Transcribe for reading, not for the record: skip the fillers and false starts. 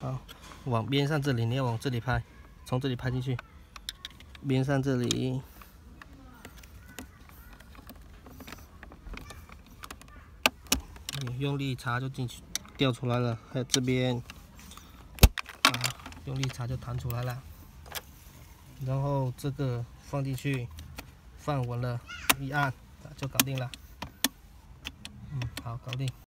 好，往边上这里，你要往这里拍，从这里拍进去，边上这里。 你用力插就进去，掉出来了。还有这边，啊，用力插就弹出来了。然后这个放进去，放稳了，一按就搞定了。好，搞定。